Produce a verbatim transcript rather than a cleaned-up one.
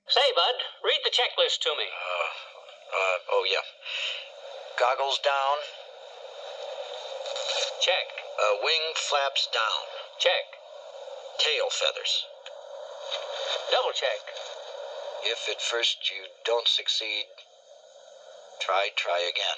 Say, bud, read the checklist to me. Uh, uh, oh, yeah. Goggles down. Check. Uh, wing flaps down. Check. Tail feathers. Double check. If at first you don't succeed, try, try again.